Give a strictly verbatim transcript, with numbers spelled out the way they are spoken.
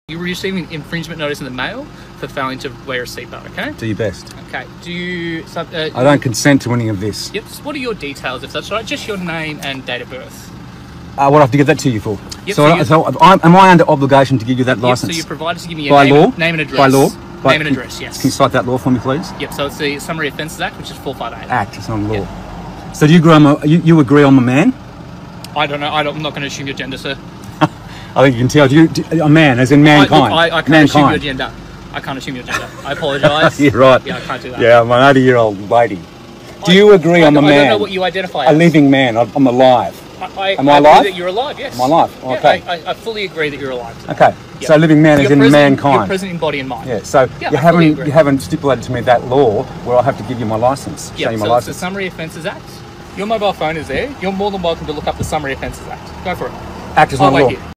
You're receiving infringement notice in the mail for failing to wear a seatbelt, okay? Do your best. Okay, do you... Uh, I don't consent to any of this. Yep, so what are your details, if that's right? Just your name and date of birth. Uh, what do I have to give that to you for? Yep, so, so I, so I'm, am I under obligation to give you that licence? Yep, so you're provided to give me your By name, law? name and address. By law? By, name and address, yes. Can you cite that law for me, please? Yep, so it's the Summary Offences Act, which is four five eight. Act, it's not a law. Yep. So do you agree, I'm a, you, you agree I'm a man? I don't know, I don't, I'm not going to assume your gender, sir. I think you can tell. Do you, do, a man, as in mankind. I, look, I, I can't mankind. assume your gender. I can't assume your gender. I apologise. You're right. Yeah, I can't do that. Yeah, I'm an eighty-year-old lady. Do I, you agree I, I'm a man? I don't know what you identify a as. A living man. I'm alive. I, I, Am I, I alive? That you're alive, yes. Am I alive? Yeah, Okay. I, I, I fully agree that you're alive. Today. Okay. Yep. So living man you're is in present, mankind. You're present in body and mind. Yeah. So yeah, you I haven't agree. you haven't stipulated to me that law where I have to give you my license. Yeah. Show you my So license. it's the Summary Offences Act. Your mobile phone is there. You're more than welcome to look up the Summary Offences Act. Go for it. Act is I'll not a wait law. here.